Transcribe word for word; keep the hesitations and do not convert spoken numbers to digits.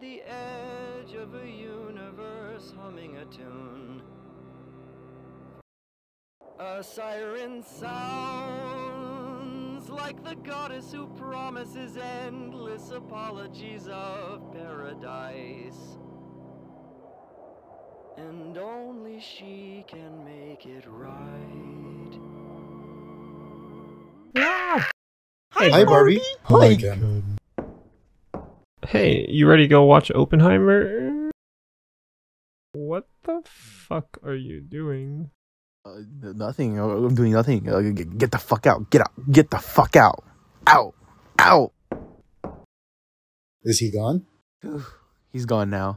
the edge of a universe humming a tune. A siren sounds like the goddess who promises endless apologies of paradise. And only she can make it right. Ah! Hi, Hi Barbie. Hello Hi again. Hey, you ready to go watch Oppenheimer? What the fuck are you doing? Uh, nothing. I'm doing nothing. Uh, get, get the fuck out. Get out. Get the fuck out. Out. Out. Is he gone? He's gone now.